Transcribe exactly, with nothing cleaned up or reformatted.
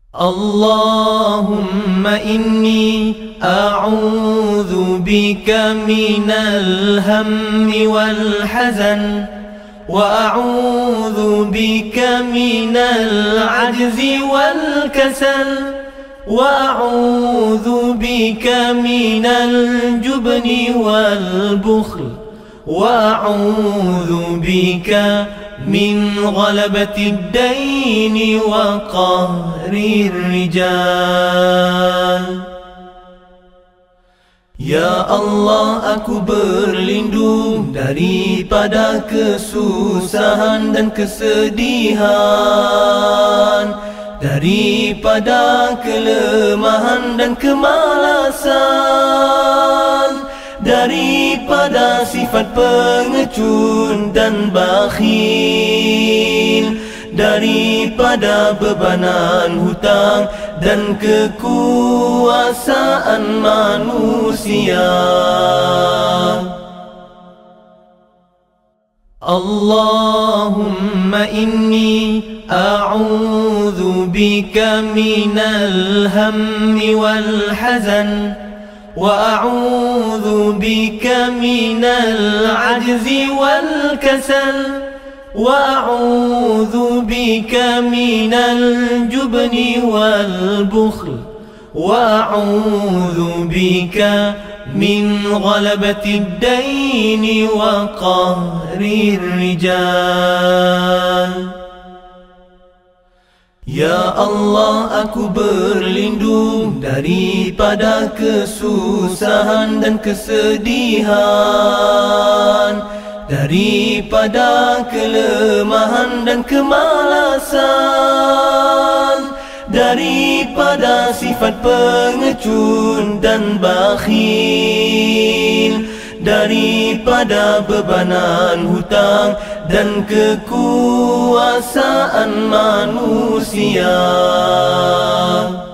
اللهم إني أعوذ بك من الهم والحزن، وأعوذ بك من العجز والكسل، وأعوذ بك من الجبن والبخل، وأعوذ بك من غلبة الدين وقهر الرجال. Ya Allah, aku berlindung daripada kesusahan dan kesedihan, daripada kelemahan dan kemalasan, daripada sifat pengecut dan bakhil, daripada bebanan hutang dan kekuasaan manusia. Allahumma inni a'udzu bika minal hammi wal hazan, wa a'udzu bika minal ajzi wal kasal, وأعوذ بك من الجبن والبخل، وأعوذ بك من غلبة الدين وقهر الرجال. Ya Allah, aku berlindung daripada kesusahan dan kesedihan, daripada kelemahan dan kemalasan, daripada sifat pengecut dan bakhil, daripada bebanan hutang dan kekuasaan manusia.